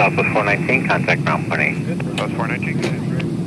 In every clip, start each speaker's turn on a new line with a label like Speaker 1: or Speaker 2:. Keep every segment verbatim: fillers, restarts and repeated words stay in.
Speaker 1: Southwest four nineteen, contact ground twenty.
Speaker 2: Southwest four nineteen, go ahead.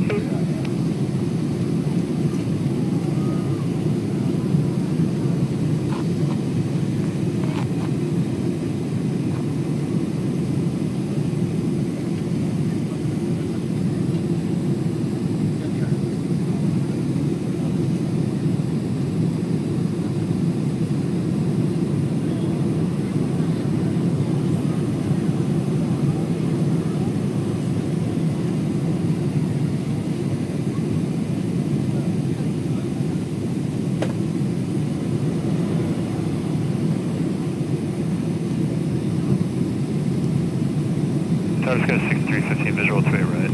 Speaker 2: Tower's got a sixty-three fifteen visual to a right.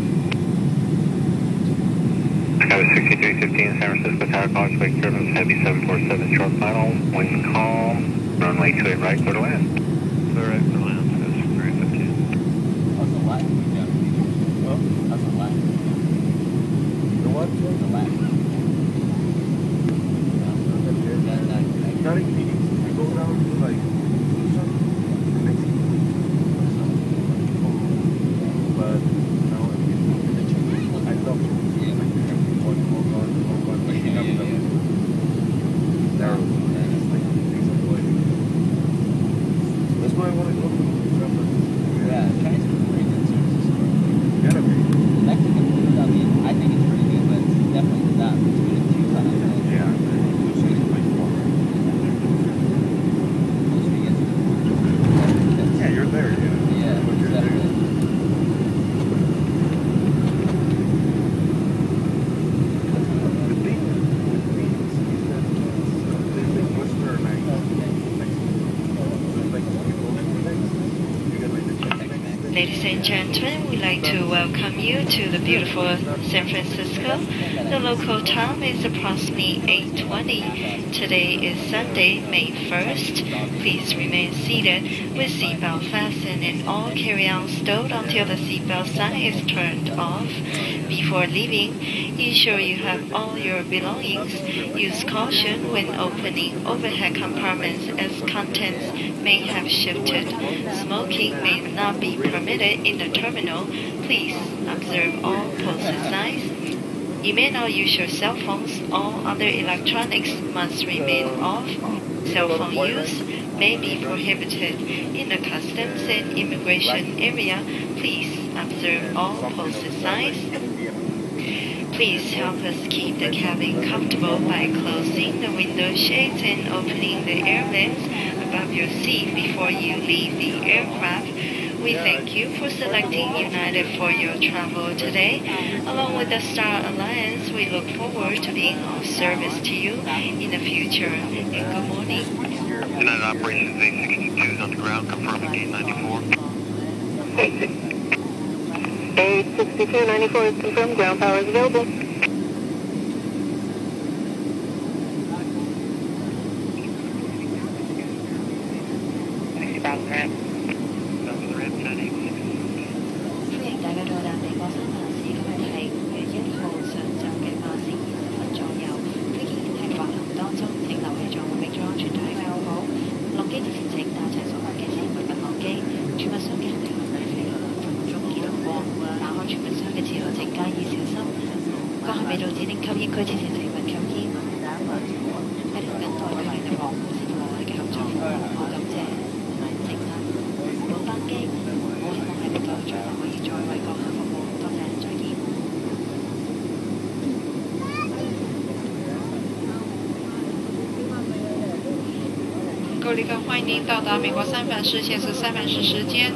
Speaker 1: Sky sixty-three fifteen, San Francisco Tower, calling Wake Turbines, heavy seven four seven short final, wind calm, runway to a right, clear to land.
Speaker 2: Clear right, clear to land, Sky sixty-three fifteen.
Speaker 3: That's a lag. Well, that's a lag. The what? The lag. Starting meetings, I go down to like, but now I thought waking up the narrow. That's why I want to go to the yeah, Chinese is pretty good services. Gotta be. Mexican food, I mean, I think it's pretty good, but it's definitely not as good as you kind of yeah. Yeah, you're there, yeah. Yeah, you're there.
Speaker 4: Ladies and gentlemen, we'd like to welcome you to the beautiful San Francisco. The local time is approximately eight twenty. Today is Sunday, May first. Please remain seated with seatbelt fastened and all carry-on stowed until the seatbelt sign is turned off. Before leaving, ensure you have all your belongings. Use caution when opening overhead compartments as contents may have shifted. Smoking may not be permitted in the terminal. Please observe all posted signs. You may not use your cell phones. All other electronics must remain off. Cell phone use may be prohibited in the customs and immigration area. Please observe all posted signs. Please help us keep the cabin comfortable by closing the window shades and opening the air vents above your seat before you leave the aircraft. We thank you for selecting United for your travel today. Along with the Star Alliance, we look forward to being of service to you in the future. And good morning.
Speaker 2: United Operations A sixty-two is on the ground, confirming gate ninety-four.
Speaker 5: A sixty-two ninety-four is confirmed, ground power is available. sixty thousand rand.
Speaker 4: 歡迎大家到達美國三藩市，今日係五月一號上晝嘅八時二十分左右。飛機仍喺滑行當中，請留意座位並做安全帶系好好。落機之前請帶齊所有嘅錢物品落機，儲物箱嘅行李盒喺飛行兩分鐘移動過。打開儲物箱嘅時候請加以小心。閣下未到指定吸煙區之前請勿吸煙。喺度等待佢哋嘅航空先至落嚟嘅合作服務，好感謝。請問本班機我希望喺呢度最後可以再為閣下服務，多謝，再見。
Speaker 6: 各位旅客，欢迎您到达美国三藩市，现在是三藩市时间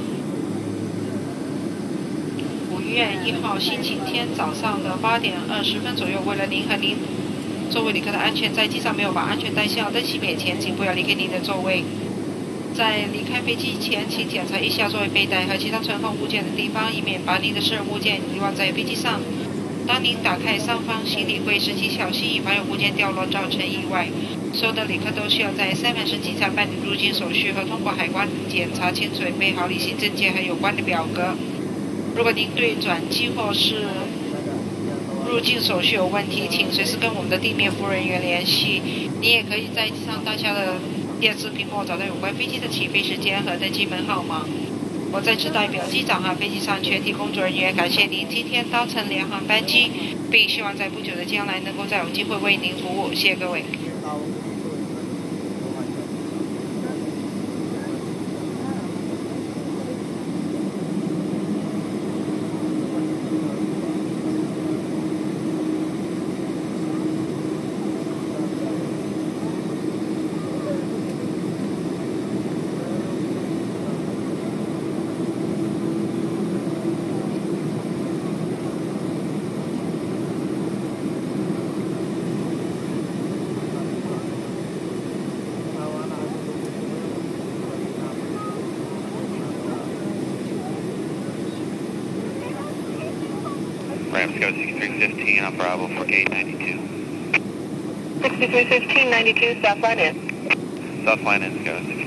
Speaker 6: 五月一号星期天早上的八点二十分左右。为了您和您座位旅客的安全，在机上没有把安全带系好登机免前，请不要离开您的座位。在离开飞机前，请检查一下座位背带和其他存放物件的地方，以免把您的私人物件遗忘在飞机上。当您打开上方行李柜时，请小心以防有物件掉落造成意外。所有的旅客都需要在三藩市机场办理入境手续和通过海关检查，请准备好旅行证件和有关的表格。如果您对转机或是入境手续有问题，请随时跟我们的地面服务人员联系。你也可以在机上大小的电视屏幕找到有关飞机的起飞时间和登机门号码。 我在此代表机长和飞机上全体工作人员感谢您今天搭乘联航班机，并希望在不久的将来能够再有机会为您服务。谢谢各位。
Speaker 1: Ramsco sixty-three fifteen on Bravo for gate ninety-two.
Speaker 5: sixty-three fifteen, ninety-two, Southline in.
Speaker 1: Southline in, Scott.